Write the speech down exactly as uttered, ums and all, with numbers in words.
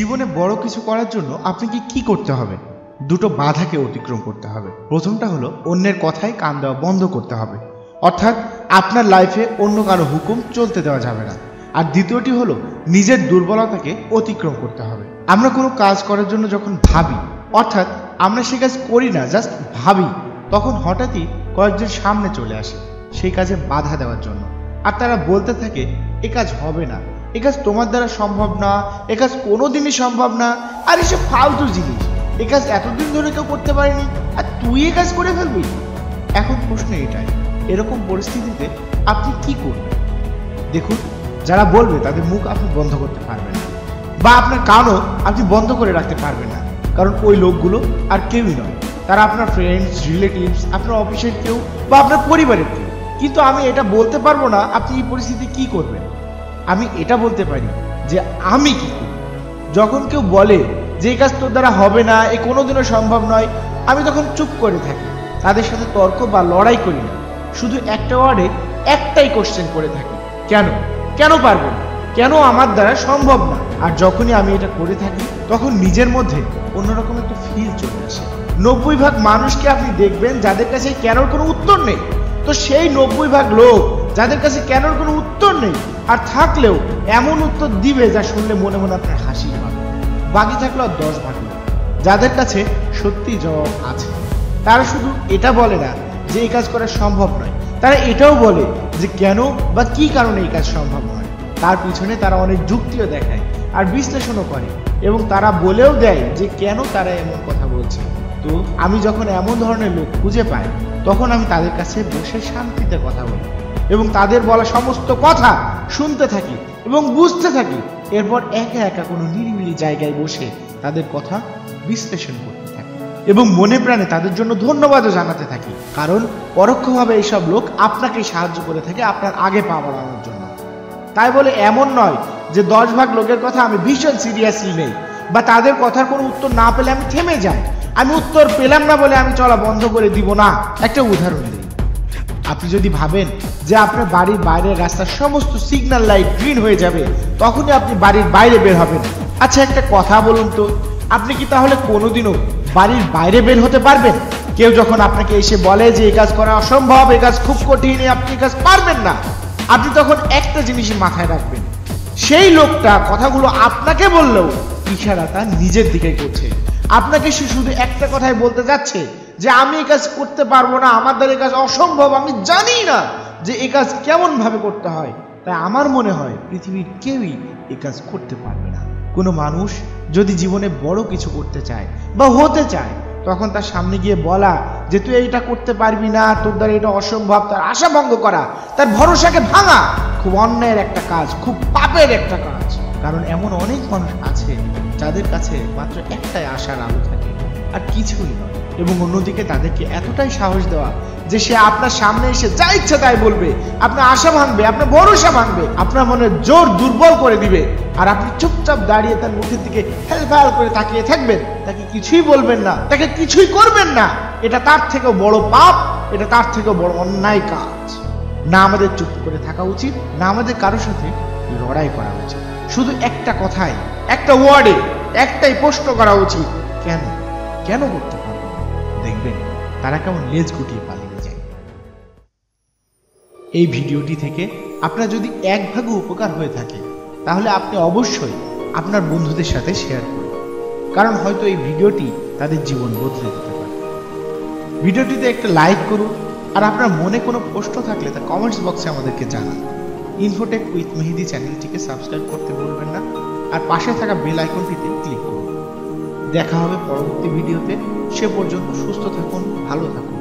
জীবনে বড় কিছু করার জন্য আপনাকে কি করতে হবে? দুটো বাধাকে অতিক্রম করতে হবে। প্রথমটা হলো অন্যের কথায় কান দেওয়া বন্ধ করতে হবে, অর্থাৎ আপনার লাইফে অন্য কারো হুকুম চলতে দেওয়া যাবে না। আর দ্বিতীয়টি হলো নিজের দুর্বলতাকে অতিক্রম করতে হবে। আমরা কোনো কাজ করার জন্য যখন ভাবি, অর্থাৎ আমরা সে কাজ করি না, জাস্ট ভাবি, তখন হঠাৎই কয়েকজন সামনে চলে আসে সেই কাজে বাধা দেওয়ার জন্য। আর তারা বলতে থাকে এ কাজ হবে না, এ কাজ তোমার দ্বারা সম্ভব না, এ কাজ কোনোদিনই সম্ভব না, আর এসব ফালতু জিনিস, এ কাজ এতদিন ধরে কেউ করতে পারেনি আর তুই এ কাজ করে ফেলবি। এখন প্রশ্ন এটাই, এরকম পরিস্থিতিতে আপনি কি করবেন? দেখুন, যারা বলবে তাদের মুখ আপনি বন্ধ করতে পারবেন না, বা আপনার কানও আপনি বন্ধ করে রাখতে পারবেন না, কারণ ওই লোকগুলো আর কেউই নয়। তারা আপনার ফ্রেন্ডস, রিলেটিভস, আপনার অফিসের কেউ বা আপনার পরিবারের কেউ। কিন্তু আমি এটা বলতে পারবো না আপনি এই পরিস্থিতিতে কি করবেন। আমি এটা বলতে পারি যে আমি কি করি। যখন কেউ বলে যে এই কাজ তোর দ্বারা হবে না, এ কোনোদিনও সম্ভব নয়, আমি তখন চুপ করে থাকি, তাদের সাথে তর্ক বা লড়াই করি না, শুধু একটা ওয়ার্ডে একটাই কোশ্চেন করে থাকি, কেন কেন পারবো না, কেন আমার দ্বারা সম্ভব না। আর যখনই আমি এটা করে থাকি তখন নিজের মধ্যে অন্যরকম একটা ফিল চলে আসে। নব্বই ভাগ মানুষকে আপনি দেখবেন যাদের কাছে কেনর কোনো উত্তর নেই, তো সেই নব্বই ভাগ লোক যাদের কাছে কেনর কোনো উত্তর নেই আর থাকলেও এমন উত্তর দিবে যা শুনলে মনে মনে আপনার হাসি পাবে। বাকি থাকলো আর দশ ভাগ লোক যাদের কাছে সত্যি জবাব আছে। তারা শুধু এটা বলে না যে এই কাজ করা সম্ভব নয়, তারা এটাও বলে যে কেন বা কি কারণে এই কাজ সম্ভব নয়। তার পিছনে তারা অনেক যুক্তিও দেখায় আর বিশ্লেষণও করে, এবং তারা বলেও দেয় যে কেন তারা এমন কথা বলছে। তো আমি যখন এমন ধরনের লোক খুঁজে পাই তখন আমি তাদের কাছে বসে শান্তিতে কথা বলি এবং তাদের বলা সমস্ত কথা শুনতে থাকি এবং বুঝতে থাকি। এরপর একা একা কোনো নিরিবিলি জায়গায় বসে তাদের কথা বিশ্লেষণ করতে থাকি এবং মনে প্রাণে তাদের জন্য ধন্যবাদও জানাতে থাকি, কারণ পরোক্ষভাবে এইসব লোক আপনাকে সাহায্য করে থাকে আপনার আগে পা বাড়ানোর জন্য। তাই বলে এমন নয় যে দশ ভাগ লোকের কথা আমি ভীষণ সিরিয়াসলি নেই, বা তাদের কথার কোনো উত্তর না পেলে আমি থেমে যাই, আমি উত্তর পেলাম না বলে আমি চলা বন্ধ করে দিব না। একটা উদাহরণ দিই, আপনি যদি ভাবেন যে আপনার বাড়ির বাইরের রাস্তার সমস্ত সিগন্যাল লাইট গ্রিন হয়ে যাবে তখনই আপনি বাড়ির বাইরে বের হবেন। আচ্ছা একটা কথা বলুন তো, আপনি কি তাহলে কোনোদিনও বাড়ির বাইরে বের হতে পারবেন? কেউ যখন আপনাকে এসে বলে যে এই কাজ করা অসম্ভব, এই কাজ খুব কঠিন, আপনি এই কাজ পারবেন না, আপনি তখন একটা জিনিসই মাথায় রাখবেন, সেই লোকটা কথাগুলো আপনাকে বললেও ইশারা তার নিজের দিকে করছে। আপনাকে সে শুধু একটা কথাই বলতে যাচ্ছে যে আমি এই কাজ করতে পারবো না, আমার দ্বারা এই কাজ অসম্ভব, আমি জানি না যে এই কাজ কেমন ভাবে করতে হয়। তাই আমার মনে হয় পৃথিবীর কেউই এই কাজ করতে পারবে না। কোনো মানুষ যদি জীবনে বড় কিছু করতে চায় বা হতে চায়, তখন তার সামনে গিয়ে বলা যে তুই এইটা করতে পারবি না, তোর দ্বারা এটা অসম্ভব, তার আশা ভঙ্গ করা, তার ভরসাকে ভাঙা খুব অন্যায়ের একটা কাজ, খুব পাপের একটা কাজ। কারণ এমন অনেক মানুষ আছে যাদের কাছে মাত্র একটাই আশার আলো থাকে আর কিছুই নয়, এবং অন্যদিকে তাদেরকে এতটাই সাহস দেওয়া যে সে আপনার সামনে এসে যা ইচ্ছা তাই বলবে, আপনার আশা ভাঙবে, আপনার ভরসা ভাঙবে, আপনার মনের জোর দুর্বল করে দিবে, আর আপনি চুপচাপ দাঁড়িয়ে তার মুখের দিকে হেলফেল করে তাকিয়ে থাকবেন, তাকে কিছুই বলবেন না, তাকে কিছুই করবেন না। এটা তার থেকেও বড় পাপ, এটা তার থেকেও বড় অন্যায় কাজ। না আমাদের চুপ করে থাকা উচিত, না আমাদের কারোর সাথে লড়াই করা উচিত। শুধু একটা কথায়, একটা ওয়ার্ডে একটাই প্রশ্ন করা উচিত, কেন কেন করতে পারবো? দেখবেন তারা কেমন লেজ গুটিয়ে পালিয়ে যায়। এই ভিডিওটি থেকে আপনার যদি এক ভাগও উপকার হয়ে থাকে তাহলে আপনি অবশ্যই আপনার বন্ধুদের সাথে শেয়ার করুন, কারণ হয়তো এই ভিডিওটি তাদের জীবন বদলে দিতে পারে। ভিডিওটিতে একটা লাইক করুন, আর আপনার মনে কোনো প্রশ্ন থাকলে তা কমেন্টস বক্সে আমাদেরকে জানান। ইনফোটেক উইথ মেহেদি চ্যানেলটিকে সাবস্ক্রাইব করতে ভুলবেন না, আর পাশে থাকা বেল আইকনটিতে ক্লিক করুন। দেখা হবে পরবর্তী ভিডিওতে। সে পর্যন্ত সুস্থ থাকুন, ভালো থাকুন।